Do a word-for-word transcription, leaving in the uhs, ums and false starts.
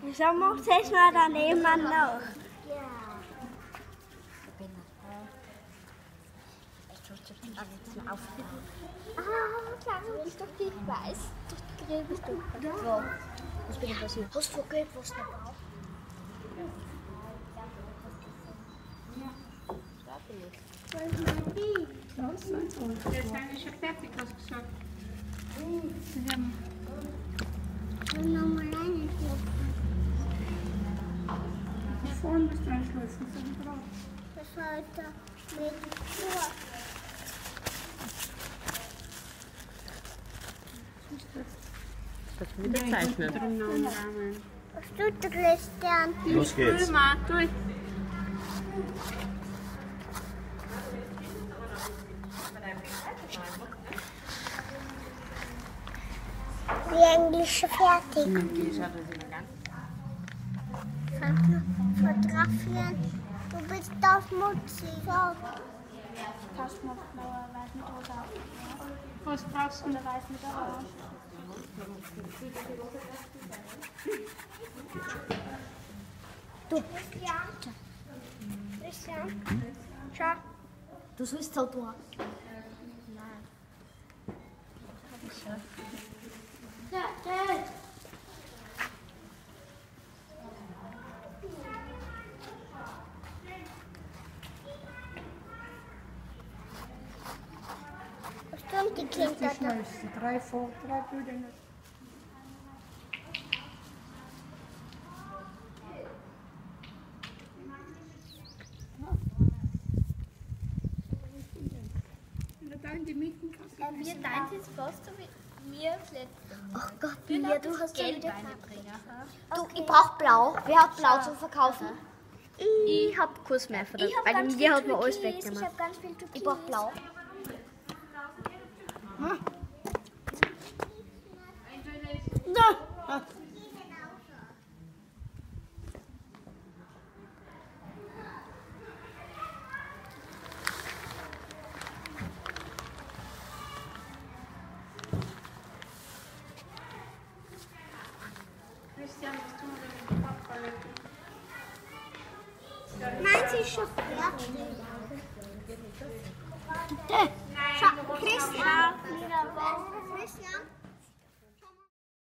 Wieso macht es mal daneben noch? Ja. Ah, klar, du bist doch die weiß. Du Grill bist du. Ja. Was bin ich passiert? Hast du Geld, was du brauchst? Jetzt sind wir schon fertig, hast du gesagt. Sie haben Nochmal reinschlupfen. vorne musst du einschließen. Das war heute mit vor. Das wird gezeichnet. Was tut der Christian? Los geht's. Die englische fertig. Die ist aber sehr ganz. Fotografieren. Du bist doch schmutzig. So. Kannst du noch blaue weiß mit rosa? Was brauchst du? Oder weiß mit orange? Du. Christian. Christian. Schau. Du sollst so tun. Nein. Ja, ja. Was tun die Kinder Die da? schnellste. Drei vor, drei Bilder. Da in die Mitte kannst du Wir teilen jetzt fast so wie wir das letzte Mal. Ach Gott, Wir Mia, du das hast schon Geld wieder reinbringen. Du, ich brauch blau. Wer hat blau zu verkaufen? Ich hab Kurs mehr von der, Ich hab weil ganz mir viel hat man alles Türkis. Ich weggemacht. hab ganz viel Türkis. Ich brauch blau. Christian, was tun wir mit dem Papppaletten? Nein, sie ist schon fertig. Schau, Christian. Christian.